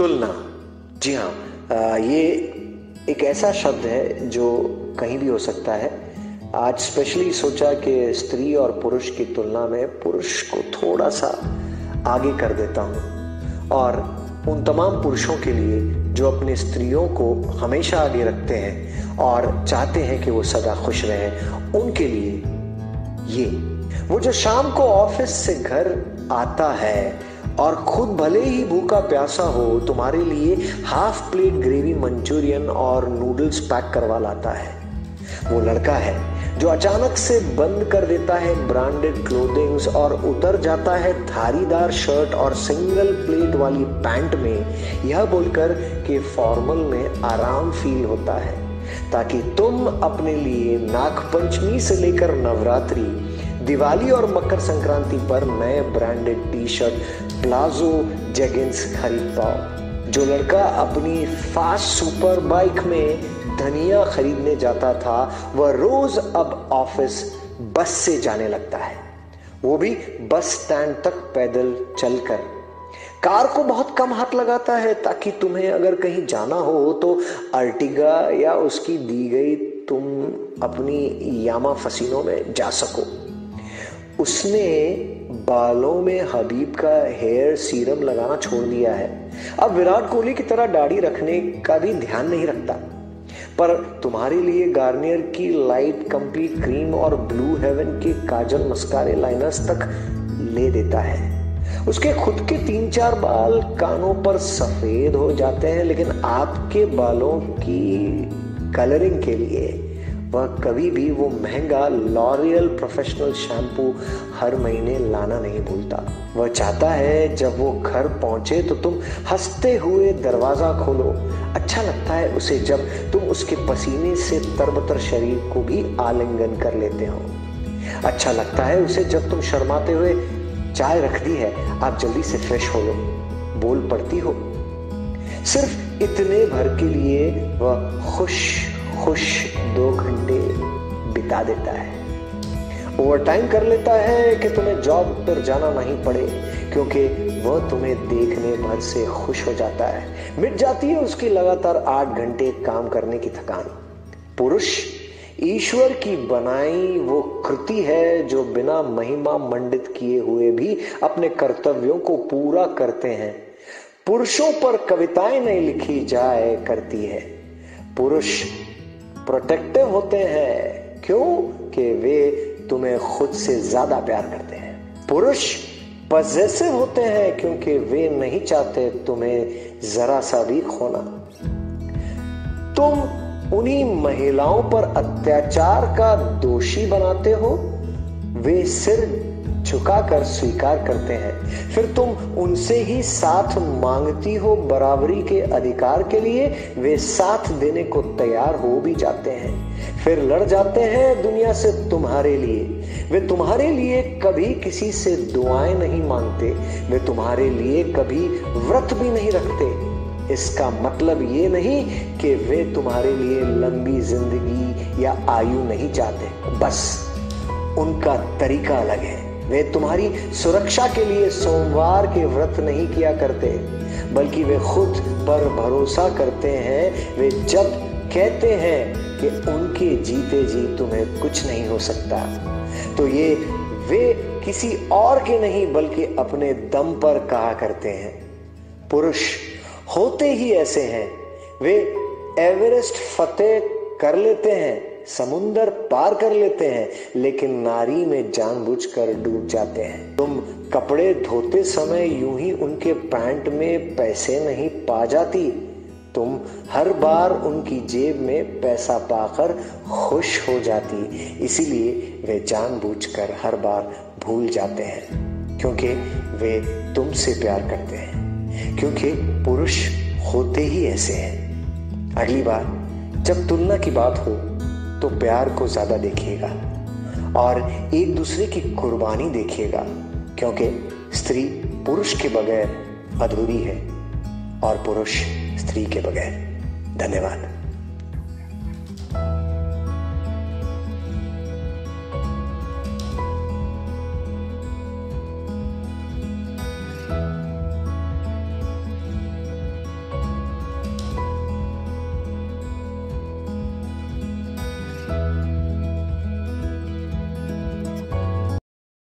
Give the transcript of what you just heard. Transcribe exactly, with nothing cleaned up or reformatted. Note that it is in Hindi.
तुलना। जी हाँ, आ, ये एक ऐसा शब्द है जो कहीं भी हो सकता है। आज स्पेशली सोचा कि स्त्री और पुरुष की तुलना में पुरुष को थोड़ा सा आगे कर देता हूँ, और उन तमाम पुरुषों के लिए जो अपने स्त्रियों को हमेशा आगे रखते हैं और चाहते हैं कि वो सदा खुश रहें, उनके लिए ये वो जो शाम को ऑफिस से घर आता है और खुद भले ही भूखा प्यासा हो, तुम्हारे लिए हाफ प्लेट ग्रेवी मंचूरियन और नूडल्स पैक करवा लाता है। वो लड़का है जो अचानक से बंद कर देता है ब्रांडेड क्लोथिंग्स और उतर जाता है धारीदार शर्ट और सिंगल प्लेट वाली पैंट में, यह बोलकर कि फॉर्मल में आराम फील होता है, ताकि तुम अपने लिए नागपंचमी से लेकर नवरात्रि, दिवाली और मकर संक्रांति पर नए branded T shirt, palazzo, jeggings खरीद पाओ। जो लड़का अपनी फास्ट सुपर बाइक में धनिया खरीदने जाता था, वह रोज अब ऑफिस बस से जाने लगता है, वो भी बस स्टैंड तक पैदल चलकर। कार को बहुत कम हाथ लगाता है ताकि तुम्हें अगर कहीं जाना हो तो अर्टिगा या उसकी दी गई तुम अपनी यामा फसीनों में जा सको। उसने बालों में हबीब का हेयर सीरम लगाना छोड़ दिया है, अब विराट कोहली की तरह दाढ़ी रखने का भी ध्यान नहीं रखता, पर तुम्हारे लिए गार्नियर की लाइट कंप्लीट क्रीम और ब्लू हेवन के काजल मस्कारे लाइनर्स तक ले देता है। उसके खुद के तीन चार बाल कानों पर सफेद हो जाते हैं, लेकिन आपके बालों की कलरिंग के लिए वह कभी भी वो महंगा लॉरियल प्रोफेशनल शैम्पू हर महीने लाना नहीं भूलता। वह चाहता है जब वो घर पहुंचे तो तुम हंसते हुए दरवाजा खोलो। अच्छा लगता है उसे जब तुम उसके पसीने से तरबतर शरीर को भी आलिंगन कर लेते हो। अच्छा लगता है उसे जब तुम शर्माते हुए चाय रख दी है, आप जल्दी से फ्रेश हो लो बोल पड़ती हो। सिर्फ इतने भर के लिए वह खुश खुश दो घंटे बिता देता है। ओवर टाइम कर लेता है कि तुम्हें जॉब पर जाना नहीं पड़े, क्योंकि वह तुम्हें देखने भर से खुश हो जाता है। मिट जाती है उसकी लगातार आठ घंटे काम करने की थकान। पुरुष ईश्वर की बनाई वो कृति है जो बिना महिमा मंडित किए हुए भी अपने कर्तव्यों को पूरा करते हैं। पुरुषों पर कविताएं नहीं लिखी जाए करती है। पुरुष प्रोटेक्टिव होते हैं, क्यों कि वे तुम्हें खुद से ज्यादा प्यार करते हैं। पुरुष पॉसेसिव होते हैं क्योंकि वे नहीं चाहते तुम्हें जरा सा भी खोना। तुम उन्हीं महिलाओं पर अत्याचार का दोषी बनाते हो, वे सिर झुकाकर स्वीकार करते हैं, फिर तुम उनसे ही साथ मांगती हो बराबरी के अधिकार के लिए, वे साथ देने को तैयार हो भी जाते हैं, फिर लड़ जाते हैं दुनिया से तुम्हारे लिए। वे तुम्हारे लिए कभी किसी से दुआएं नहीं मांगते, वे तुम्हारे लिए कभी व्रत भी नहीं रखते। इसका मतलब ये नहीं कि वे तुम्हारे लिए लंबी जिंदगी या आयु नहीं चाहते, बस उनका तरीका अलग है। वे तुम्हारी सुरक्षा के लिए सोमवार के व्रत नहीं किया करते, बल्कि वे खुद पर भरोसा करते हैं। वे जब कहते हैं कि उनके जीते जी तुम्हें कुछ नहीं हो सकता, तो ये वे किसी और के नहीं बल्कि अपने दम पर कहा करते हैं। पुरुष होते ही ऐसे हैं। वे एवरेस्ट फतेह कर लेते हैं, समुंदर पार कर लेते हैं, लेकिन नारी में जानबूझकर डूब जाते हैं। तुम कपड़े धोते समय यूं ही उनके पैंट में पैसे नहीं पा जाती, तुम हर बार उनकी जेब में पैसा पाकर खुश हो जाती। इसीलिए वे जानबूझकर हर बार भूल जाते हैं, क्योंकि वे तुमसे प्यार करते हैं, क्योंकि पुरुष होते ही ऐसे हैं। अगली बार जब तुलना की बात हो तो प्यार को ज्यादा देखिएगा और एक दूसरे की कुर्बानी देखिएगा, क्योंकि स्त्री पुरुष के बगैर अधूरी है और पुरुष स्त्री के बगैर। धन्यवाद।